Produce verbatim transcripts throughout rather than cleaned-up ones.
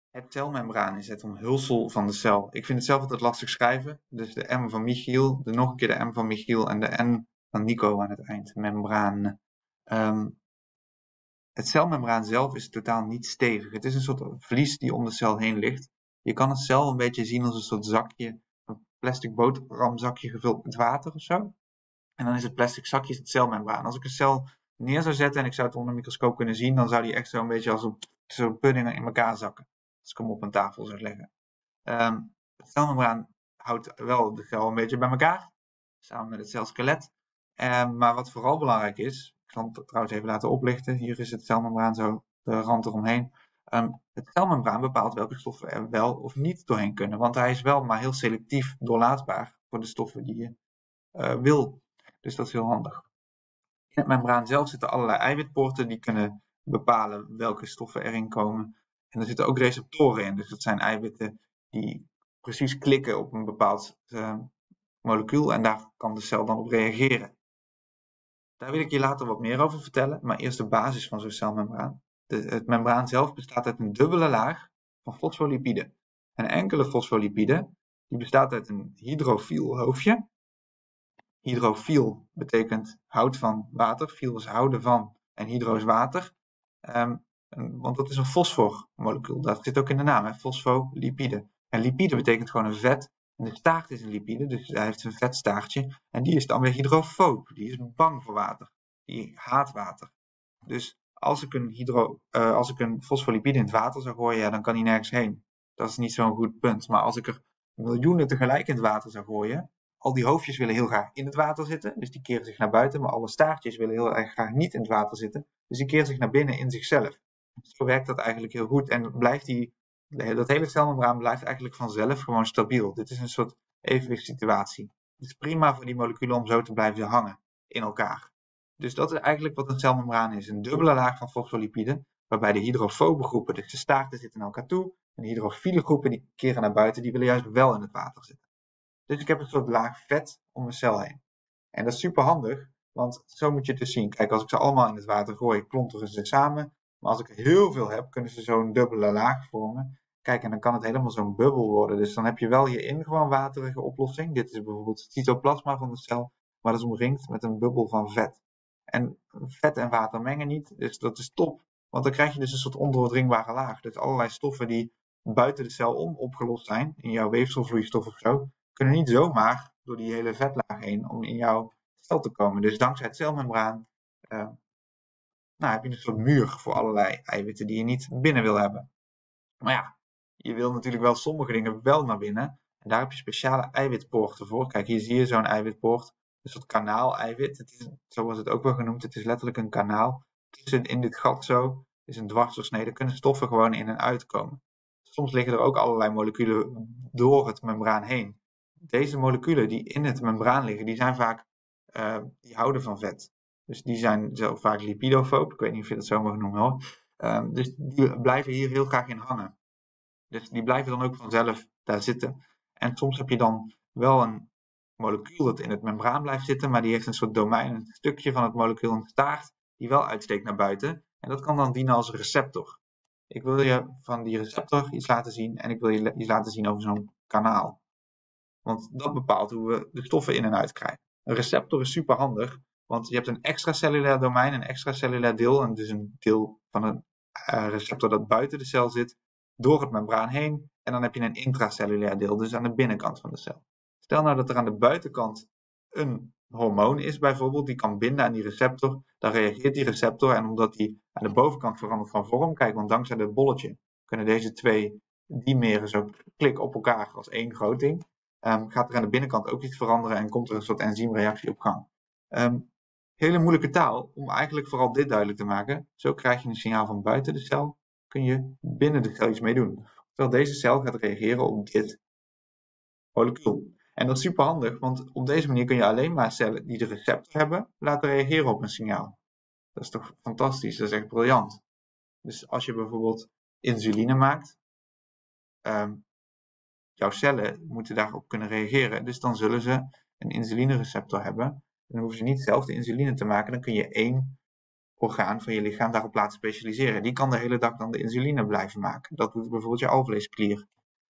Het celmembraan is het omhulsel van de cel. Ik vind het zelf altijd lastig schrijven. Dus de M van Michiel, de nog een keer de M van Michiel en de N van Nico aan het eind. Membraan. Um, het celmembraan zelf is totaal niet stevig. Het is een soort vlies die om de cel heen ligt. Je kan het cel een beetje zien als een soort zakje, een plastic boterhamzakje gevuld met water of zo. En dan is het plastic zakje het celmembraan. Als ik een cel neer zou zetten en ik zou het onder een microscoop kunnen zien, dan zou die echt zo'n beetje als zo'n pudding in elkaar zakken. Als ik hem op een tafel zou leggen. Um, het celmembraan houdt wel de cel een beetje bij elkaar, samen met het celskelet. Um, maar wat vooral belangrijk is, ik zal het trouwens even laten oplichten. Hier is het celmembraan zo, de rand eromheen. Um, het celmembraan bepaalt welke stoffen er wel of niet doorheen kunnen. Want hij is wel maar heel selectief doorlaatbaar voor de stoffen die je uh, wil. Dus dat is heel handig. In het membraan zelf zitten allerlei eiwitpoorten die kunnen bepalen welke stoffen erin komen. En er zitten ook receptoren in. Dus dat zijn eiwitten die precies klikken op een bepaald uh, molecuul. En daar kan de cel dan op reageren. Daar wil ik je later wat meer over vertellen. Maar eerst de basis van zo'n celmembraan. De, het membraan zelf bestaat uit een dubbele laag van fosfolipiden. Een enkele fosfolipide die bestaat uit een hydrofiel hoofdje. Hydrofiel betekent hout van water. Fiel is houden van en hydro is water. Um, want dat is een fosformolecuul. Dat zit ook in de naam, hè? Fosfolipide. En lipide betekent gewoon een vet. En de staart is een lipide, dus hij heeft een vetstaartje. En die is dan weer hydrofoob. Die is bang voor water. Die haat water. Dus als ik een, hydro, uh, als ik een fosfolipide in het water zou gooien, ja, dan kan hij nergens heen. Dat is niet zo'n goed punt. Maar als ik er miljoenen tegelijk in het water zou gooien, al die hoofdjes willen heel graag in het water zitten, dus die keren zich naar buiten, maar alle staartjes willen heel erg graag niet in het water zitten, dus die keren zich naar binnen in zichzelf. Zo werkt dat eigenlijk heel goed en blijft die, dat hele celmembraan blijft eigenlijk vanzelf gewoon stabiel. Dit is een soort evenwichtssituatie. Het is prima voor die moleculen om zo te blijven hangen in elkaar. Dus dat is eigenlijk wat een celmembraan is, een dubbele laag van fosfolipiden, waarbij de hydrofobe groepen, dus de staarten zitten naar elkaar toe, en de hydrofiele groepen die keren naar buiten, die willen juist wel in het water zitten. Dus ik heb een soort laag vet om mijn cel heen. En dat is super handig, want zo moet je het dus zien. Kijk, als ik ze allemaal in het water gooi, klonteren ze samen. Maar als ik er heel veel heb, kunnen ze zo'n dubbele laag vormen. Kijk, en dan kan het helemaal zo'n bubbel worden. Dus dan heb je wel hierin gewoon waterige oplossing. Dit is bijvoorbeeld het cytoplasma van de cel, maar dat is omringd met een bubbel van vet. En vet en water mengen niet, dus dat is top. Want dan krijg je dus een soort ondoordringbare laag. Dus allerlei stoffen die buiten de cel om opgelost zijn, in jouw weefselvloeistof of zo, kunnen niet zomaar door die hele vetlaag heen om in jouw cel te komen. Dus dankzij het celmembraan uh, nou, heb je een soort muur voor allerlei eiwitten die je niet binnen wil hebben. Maar ja, je wil natuurlijk wel sommige dingen wel naar binnen. En daar heb je speciale eiwitpoorten voor. Kijk, hier zie je zo'n eiwitpoort. Een soort kanaal-eiwit. Het is, zo wordt het ook wel genoemd. Het is letterlijk een kanaal. Tussen in dit gat zo is een dwarsdoorsnede. Kunnen stoffen gewoon in en uit komen. Soms liggen er ook allerlei moleculen door het membraan heen. Deze moleculen die in het membraan liggen, die zijn vaak, uh, die houden van vet. Dus die zijn zo vaak lipidofoob. Ik weet niet of je dat zo mag noemen hoor. Um, dus die blijven hier heel graag in hangen. Dus die blijven dan ook vanzelf daar zitten. En soms heb je dan wel een molecuul dat in het membraan blijft zitten, maar die heeft een soort domein, een stukje van het molecuul, een staart, die wel uitsteekt naar buiten. En dat kan dan dienen als receptor. Ik wil je van die receptor iets laten zien en ik wil je iets laten zien over zo'n kanaal. Want dat bepaalt hoe we de stoffen in en uit krijgen. Een receptor is super handig, want je hebt een extracellulair domein, een extracellulair deel, en dus een deel van een uh, receptor dat buiten de cel zit, door het membraan heen. En dan heb je een intracellulair deel, dus aan de binnenkant van de cel. Stel nou dat er aan de buitenkant een hormoon is bijvoorbeeld, die kan binden aan die receptor, dan reageert die receptor en omdat die aan de bovenkant verandert van vorm, kijk, want dankzij dat bolletje kunnen deze twee dimeren zo klikken op elkaar als één groot ding. Um, gaat er aan de binnenkant ook iets veranderen en komt er een soort enzymreactie op gang. Um, hele moeilijke taal om eigenlijk vooral dit duidelijk te maken. Zo krijg je een signaal van buiten de cel, kun je binnen de cel iets mee doen. Terwijl deze cel gaat reageren op dit molecuul. En dat is super handig, want op deze manier kun je alleen maar cellen die de receptor hebben laten reageren op een signaal. Dat is toch fantastisch, dat is echt briljant. Dus als je bijvoorbeeld insuline maakt, um, jouw cellen moeten daarop kunnen reageren, dus dan zullen ze een insulinereceptor hebben. Dan hoeven ze niet zelf de insuline te maken, dan kun je één orgaan van je lichaam daarop laten specialiseren. Die kan de hele dag dan de insuline blijven maken. Dat doet bijvoorbeeld je alvleesklier.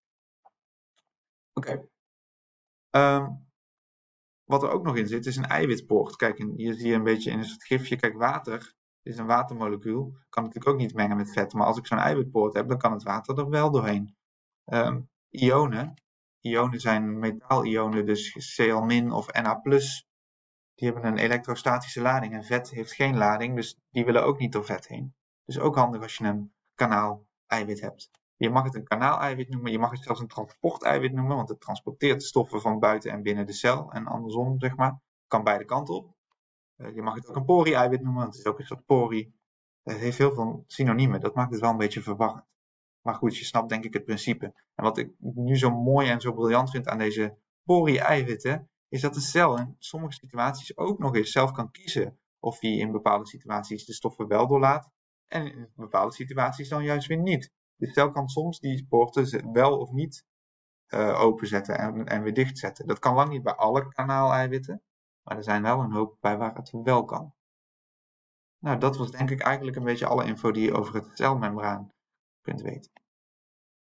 Oké. Okay. Um, wat er ook nog in zit, is een eiwitpoort. Kijk, hier zie je een beetje in het gifje, kijk, water is een watermolecuul. Kan natuurlijk ook niet mengen met vet, maar als ik zo'n eiwitpoort heb, dan kan het water er wel doorheen. Um, ionen. Ionen zijn metaalionen, dus Cl- of Na plus. Die hebben een elektrostatische lading en vet heeft geen lading, dus die willen ook niet door vet heen. Dus ook handig als je een kanaal-eiwit hebt. Je mag het een kanaal-eiwit noemen, je mag het zelfs een transport-eiwit noemen, want het transporteert de stoffen van buiten en binnen de cel en andersom, zeg maar. Kan beide kanten op. Uh, je mag het ook een pori-eiwit noemen, want het is ook een soort pori. Het heeft heel veel synoniemen, dat maakt het wel een beetje verwarrend. Maar goed, je snapt denk ik het principe. En wat ik nu zo mooi en zo briljant vind aan deze pori-eiwitten, is dat de cel in sommige situaties ook nog eens zelf kan kiezen of hij in bepaalde situaties de stoffen wel doorlaat en in bepaalde situaties dan juist weer niet. De cel kan soms die poorten wel of niet uh, openzetten en, en weer dichtzetten. Dat kan lang niet bij alle kanaaleiwitten, maar er zijn wel een hoop bij waar het wel kan. Nou, dat was denk ik eigenlijk een beetje alle info die je over het celmembraan kunt weten.